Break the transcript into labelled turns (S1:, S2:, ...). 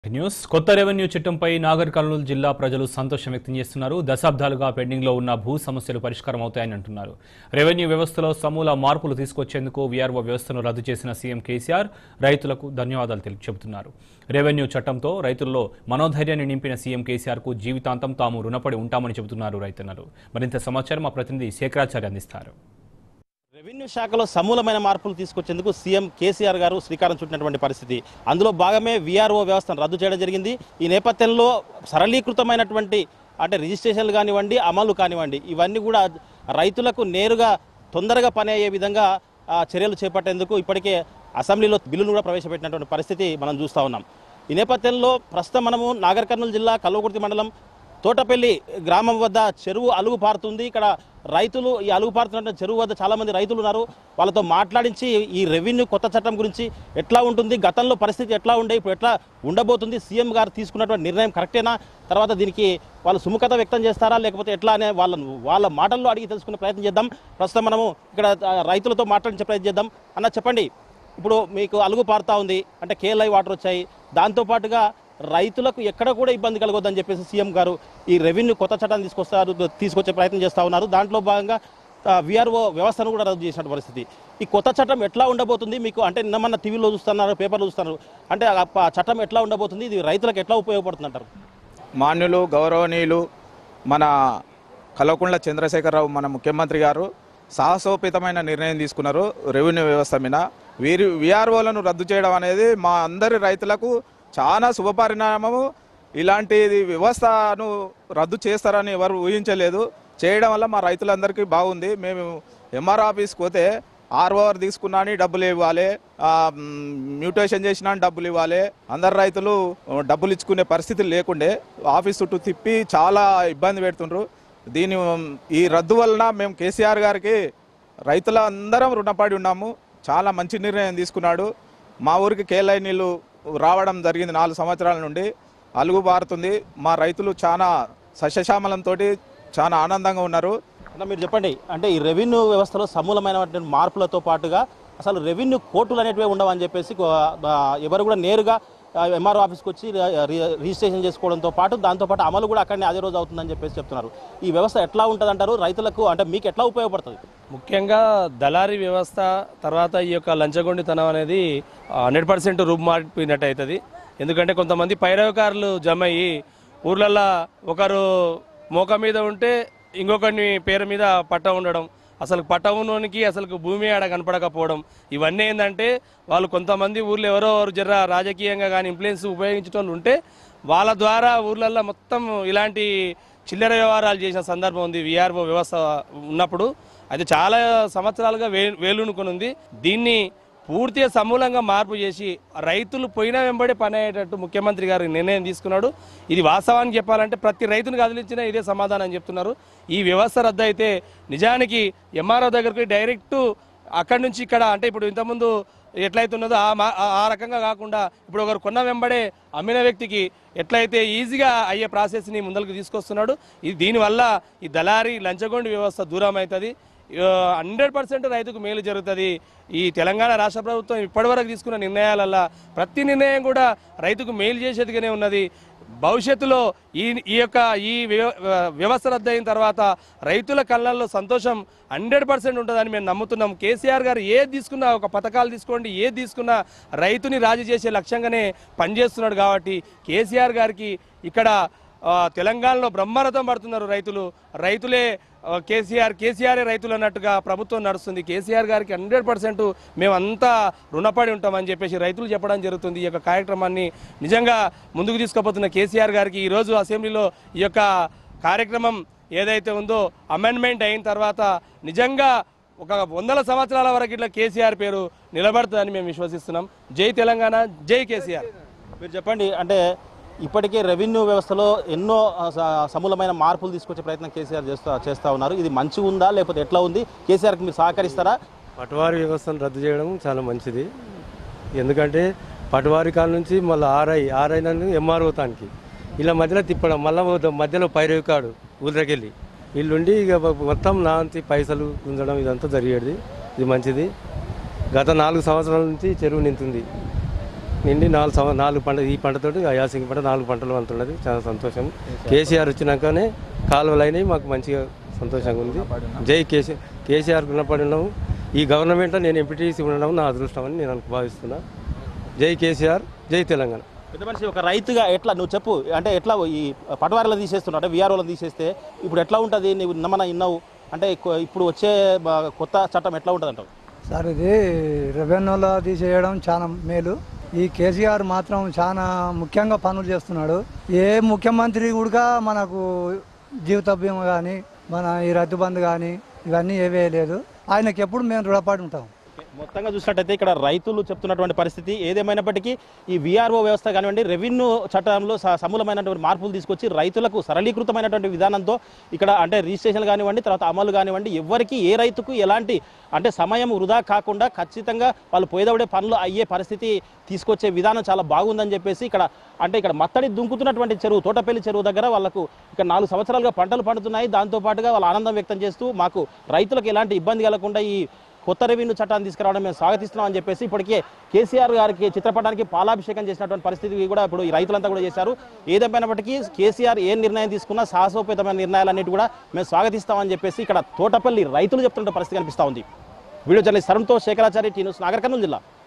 S1: News కొత్త revenue చట్టంపై నాగర్ కర్నూలు జిల్లా ప్రజలు సంతోషం వ్యక్తం చేస్తున్నారు. దశాబ్దాలుగా పెండింగ్ లో ఉన్న భూ సమస్యలు పరిష్కారం అవుతాయని అంటున్నారు. రెవెన్యూ వ్యవస్థలో సమూల మార్పులు తీసుకొచ్చేందుకు వీఆర్ఓ వ్యవస్థను రద్దు చేసిన సీఎం కేసీఆర్ రైతులకు ధన్యవాదాలు చెబుతున్నారు. రెవెన్యూ చట్టంతో రైతుల్లో మనోధైర్యాన్ని నింపిన సీఎం కేసీఆర్ కు జీవితాంతం తాము రుణపడి ఉంటామని చెబుతున్నారు రైతన్నలు. మరింత సమాచారం మా ప్రతినిధి శేఖరాచార్య అందిస్తారు.
S2: రెవెన్యూ శాఖలో సమూలమైన మార్పులు తీసుకొచ్చేందుకు సీఎం కేసీఆర్ గారు శ్రీకారం చుట్టినటువంటి పరిస్థితి. అందులో భాగమే వీఆర్ఓ వ్యవస్థను రద్దు చేయడం జరిగింది. ఈ నేపథ్యంలో సరళీకృతమైనటువంటి అంటే రిజిస్ట్రేషన్లు కానివ్వండి, అమలు కానివ్వండి, ఇవన్నీ కూడా రైతులకు నేరుగా తొందరగా పని అయ్యే విధంగా చర్యలు చేపట్టేందుకు ఇప్పటికే అసెంబ్లీలో బిల్లును కూడా ప్రవేశపెట్టినటువంటి పరిస్థితి మనం చూస్తూ ఉన్నాం. ఈ నేపథ్యంలో ప్రస్తుతం మనము నాగర్ కర్నూలు జిల్లా కల్వకుర్తి మండలం తోటపల్లి గ్రామం వద్ద చెరువు అలుగు పారుతుంది. ఇక్కడ రైతులు ఈ అలుగు పారుతున్న చెరువు వద్ద చాలామంది రైతులు ఉన్నారు. వాళ్ళతో మాట్లాడించి ఈ రెవెన్యూ కొత్త చట్టం గురించి ఎట్లా ఉంటుంది, గతంలో పరిస్థితి ఎట్లా ఉండే, ఇప్పుడు ఎట్లా ఉండబోతుంది, సీఎం గారు తీసుకున్నటువంటి నిర్ణయం కరెక్టేనా, తర్వాత దీనికి వాళ్ళు సుముఖత వ్యక్తం చేస్తారా లేకపోతే ఎట్లా అనే వాళ్ళ మాటల్లో అడిగి తెలుసుకునే ప్రయత్నం చేద్దాం. ప్రస్తుతం మనము ఇక్కడ రైతులతో మాట్లాడించే ప్రయత్నం చేద్దాం. అన్న చెప్పండి, ఇప్పుడు మీకు అలుగు పారుతూ ఉంది అంటే కేఎల్ఐ వాటర్ వచ్చాయి, దాంతోపాటుగా రైతులకు ఎక్కడ కూడా ఇబ్బంది కలగొద్దని చెప్పేసి సీఎం గారు ఈ రెవెన్యూ కొత్త చట్టాన్ని తీసుకొచ్చే ప్రయత్నం చేస్తూ ఉన్నారు. దాంట్లో భాగంగా వీఆర్ఓ వ్యవస్థను కూడా రద్దు చేసిన పరిస్థితి. ఈ కొత్త చట్టం ఎట్లా ఉండబోతుంది మీకు అంటే నిన్న టీవీలో చూస్తున్నారు, పేపర్లో చూస్తున్నారు, అంటే ఆ చట్టం ఎట్లా ఉండబోతుంది, ఇది రైతులకు ఎట్లా ఉపయోగపడుతుంది అంటారు?
S3: మాన్యులు గౌరవనీయులు మన కల్వకుంట్ల చంద్రశేఖరరావు మన ముఖ్యమంత్రి గారు సాహసోపేతమైన నిర్ణయం తీసుకున్నారు. రెవెన్యూ వ్యవస్థ మీద వీఆర్ఓలను రద్దు చేయడం అనేది మా అందరి రైతులకు చాలా శుభపరిణామము. ఇలాంటి వ్యవస్థను రద్దు చేస్తారని ఎవరు ఊహించలేదు. చేయడం వల్ల మా రైతులందరికీ బాగుంది. మేము ఎంఆర్ ఆఫీస్కి పోతే ఆర్ఓఆర్ తీసుకున్నా అని డబ్బులు ఇవ్వాలి, మ్యూటేషన్ చేసినా డబ్బులు ఇవ్వాలి. అందరు రైతులు డబ్బులు ఇచ్చుకునే పరిస్థితి లేకుండే ఆఫీస్ చుట్టూ తిప్పి చాలా ఇబ్బంది పెడుతుండ్రు. ఈ రద్దు వలన మేము కేసీఆర్ గారికి రైతులందరం రుణపడి ఉన్నాము. చాలా మంచి నిర్ణయం తీసుకున్నాడు. మా ఊరికి కేఎల్ఐ నీళ్ళు రావడం జరిగింది. 4 సంవత్సరాల నుండి అలుగు పారుతుంది. మా రైతులు చాలా సస్యశ్యామలంతో చాలా ఆనందంగా ఉన్నారు.
S2: మీరు చెప్పండి, అంటే ఈ రెవెన్యూ వ్యవస్థలో సమూలమైనటువంటి మార్పులతో పాటుగా అసలు రెవెన్యూ కోర్టులు అనేటివి ఉండవని చెప్పేసి ఎవరు కూడా నేరుగా ఎంఆర్ఓ ఆఫీస్కి వచ్చి రిజిస్ట్రేషన్ చేసుకోవడంతో పాటు దాంతోపాటు అమలు కూడా అక్కడనే అదే రోజు అవుతుందని చెప్పేసి చెప్తున్నారు. ఈ వ్యవస్థ ఎట్లా ఉంటుంది అంటారు, రైతులకు అంటే మీకు ఎట్లా ఉపయోగపడుతుంది?
S4: ముఖ్యంగా దళారీ వ్యవస్థ తర్వాత ఈ యొక్క లంచగొండితనం అనేది 100% రూపుమారిపోయినట్టు అవుతుంది. ఎందుకంటే కొంతమంది పైరవకారులు జమ అయ్యి ఊర్లల్లో ఒకరు మోక మీద ఉంటే ఇంకొకరిని పేరు మీద పట్ట ఉండడం, అసలు పట్ట ఉన్నోనికి అసలు భూమి ఆడ కనపడకపోవడం, ఇవన్నీ ఏంటంటే వాళ్ళు కొంతమంది ఊర్లో ఎవరో జర రాజకీయంగా కానీ ఇన్ఫ్లుయెన్స్ ఉపయోగించడం ఉంటే వాళ్ళ ద్వారా ఊర్లల్లో మొత్తం ఇలాంటి చిల్లర వ్యవహారాలు చేసిన సందర్భం ఉంది వీఆర్ఓ వ్యవస్థ ఉన్నప్పుడు. అది చాలా సంవత్సరాలుగా వేలునుకొని ఉంది. దీన్ని పూర్తిగా సమూలంగా మార్పు చేసి రైతులు పోయిన వెంబడే పని అయ్యేటట్టు ముఖ్యమంత్రి గారు నిర్ణయం తీసుకున్నాడు. ఇది వాస్తవానికి చెప్పాలంటే ప్రతి రైతును కదిలించినా ఇదే సమాధానం చెప్తున్నారు. ఈ వ్యవస్థ రద్దు అయితే నిజానికి ఎంఆర్ఓ దగ్గరికి డైరెక్ట్ అక్కడి నుంచి ఇక్కడ అంటే ఇప్పుడు ఇంతకుముందు ఎట్లయితున్నదో ఆ రకంగా కాకుండా ఇప్పుడు ఒకరు కొన్న వెంబడే అమ్మిన వ్యక్తికి ఎట్లయితే ఈజీగా అయ్యే ప్రాసెస్ని ముందరికి తీసుకొస్తున్నాడు. దీనివల్ల ఈ దళారీ లంచగొండి వ్యవస్థ దూరం అవుతుంది. 100% రైతుకు మేలు జరుగుతుంది. ఈ తెలంగాణ రాష్ట్ర ప్రభుత్వం ఇప్పటివరకు తీసుకున్న నిర్ణయాలల్లో ప్రతి నిర్ణయం కూడా రైతుకు మేలు చేసేదిగానే ఉన్నది. భవిష్యత్తులో ఈ వ్యవస్థ రద్దు అయిన తర్వాత రైతుల కళ్ళల్లో సంతోషం 100% ఉంటుందని మేము నమ్ముతున్నాం. కేసీఆర్ గారు ఏది తీసుకున్నా, ఒక పథకాలు తీసుకోండి, ఏది తీసుకున్నా రైతుని రాజీ చేసే లక్ష్యంగానే పనిచేస్తున్నాడు. కాబట్టి కేసీఆర్ గారికి ఇక్కడ తెలంగాణలో బ్రహ్మరథం పడుతున్నారు రైతులే కేసీఆర్ రైతులు అన్నట్టుగా ప్రభుత్వం నడుస్తుంది. కేసీఆర్ గారికి 100% మేమంతా రుణపడి ఉంటామని చెప్పేసి రైతులు చెప్పడం జరుగుతుంది. ఈ యొక్క కార్యక్రమాన్ని నిజంగా ముందుకు తీసుకుపోతున్న కేసీఆర్ గారికి ఈరోజు అసెంబ్లీలో ఈ యొక్క కార్యక్రమం ఏదైతే ఉందో అమెండ్మెంట్ అయిన తర్వాత నిజంగా ఒక 100 సంవత్సరాల వరకు ఇట్లా కేసీఆర్ పేరు నిలబడుతుందని మేము విశ్వసిస్తున్నాం. జై తెలంగాణ, జై కేసీఆర్.
S2: మీరు చెప్పండి, అంటే ఇప్పటికే రెవెన్యూ వ్యవస్థలో ఎన్నో సమూలమైన మార్పులు తీసుకొచ్చే ప్రయత్నం కేసీఆర్ చేస్తూ ఉన్నారు. ఇది మంచిగా ఉందా లేకపోతే ఎట్లా ఉంది? కేసీఆర్కి మీరు సహకరిస్తారా?
S5: పటవారీ వ్యవస్థను రద్దు చేయడం చాలా మంచిది. ఎందుకంటే పటవారీ కాల నుంచి మళ్ళీ ఆర్ఐ నన్ను ఎంఆర్ఓ తానికి ఇలా మధ్యలో తిప్పడం, మళ్ళీ మధ్యలో పైరవికాడు ఊళ్ళకెళ్ళి వీళ్ళుండి ఇక మొత్తం నాంతి పైసలు గుంజడం ఇదంతా జరిగేది. ఇది మంచిది. గత 4 సంవత్సరాల నుంచి చెరువు నింతుంది. నిండి నాలుగు పంట ఈ పంటతోటి ఆ యాసంగి పంట 4 పంటలు అంటున్నది. చాలా సంతోషం. కేసీఆర్ వచ్చినాకనే కాలువలు అయినాయి, మాకు మంచిగా సంతోషంగా ఉంది. జై కేసీఆర్ రుణపడి ఉన్నాము. ఈ గవర్నమెంట్లో నేను ఎంపీటీసీ ఉండడం నా అదృష్టం అని నేను భావిస్తున్నా. జై కేసీఆర్, జై తెలంగాణ.
S2: పెద్ద మనిషి ఒక రైతుగా ఎట్లా నువ్వు చెప్పు, అంటే ఎట్లా ఈ పటవారీలో తీసేస్తున్నావు అంటే వీఆర్ఓలో తీసేస్తే ఇప్పుడు ఎట్లా ఉంటుంది? నువ్వు నమ్మన ఇన్నావు అంటే ఇప్పుడు వచ్చే కొత్త చట్టం ఎట్లా ఉంటుంది అంటావు?
S6: సార్ ఇది రెవెన్యూలో తీసేయడం చాలా మేలు. ఈ కేసీఆర్ మాత్రం చాలా ముఖ్యంగా పనులు చేస్తున్నాడు. ఏ ముఖ్యమంత్రి కూడా మనకు జీవిత బీమా కానీ మన ఈ రైతు బంధు కానీ ఇవన్నీ ఏవే లేదు. ఆయనకి ఎప్పుడు మేము రుణపడి ఉంటాం.
S2: మొత్తంగా చూసినట్టయితే ఇక్కడ రైతులు చెప్తున్నటువంటి పరిస్థితి ఏదేమైనప్పటికీ ఈ వీఆర్ఓ వ్యవస్థ కానివ్వండి, రెవెన్యూ చట్టంలో సమూలమైనటువంటి మార్పులు తీసుకొచ్చి రైతులకు సరళీకృతమైనటువంటి విధానంతో ఇక్కడ అంటే రిజిస్ట్రేషన్ కానివ్వండి, తర్వాత అమలు కానివ్వండి, ఎవరికి ఏ రైతుకు ఎలాంటి అంటే సమయం వృధా కాకుండా ఖచ్చితంగా వాళ్ళు పోయేదవడే పనులు అయ్యే పరిస్థితి తీసుకొచ్చే విధానం చాలా బాగుందని చెప్పేసి ఇక్కడ మత్తడి దుంకుతున్నటువంటి చెరువు తోటపల్లి చెరువు దగ్గర వాళ్ళకు ఇక్కడ 4 సంవత్సరాలుగా పంటలు పండుతున్నాయి. దాంతోపాటుగా వాళ్ళు ఆనందం వ్యక్తం చేస్తూ మాకు రైతులకు ఎలాంటి ఇబ్బంది కలగకుండా ఈ కొత్త రెవెన్యూ చట్టాన్ని తీసుకురావడం మేము స్వాగతిస్తున్నామని చెప్పేసి ఇప్పటికే కేసీఆర్ గారికి చిత్రపటానికి పాలాభిషేకం చేసినటువంటి పరిస్థితి కూడా ఇప్పుడు ఈ రైతులంతా కూడా చేశారు. ఏదేమైనప్పటికీ కేసీఆర్ ఏ నిర్ణయం తీసుకున్నా సాహసోపేతమైన నిర్ణయాలన్నిటి కూడా మేము స్వాగతిస్తామని చెప్పేసి ఇక్కడ తోటపల్లి రైతులు చెప్తున్న పరిస్థితి కనిపిస్తూ ఉంది. వీడియో జర్నలిస్ట్ సరుణ్తో శేఖరాచారి, టీ న్యూస్, నాగర్ కర్నూలు జిల్లా.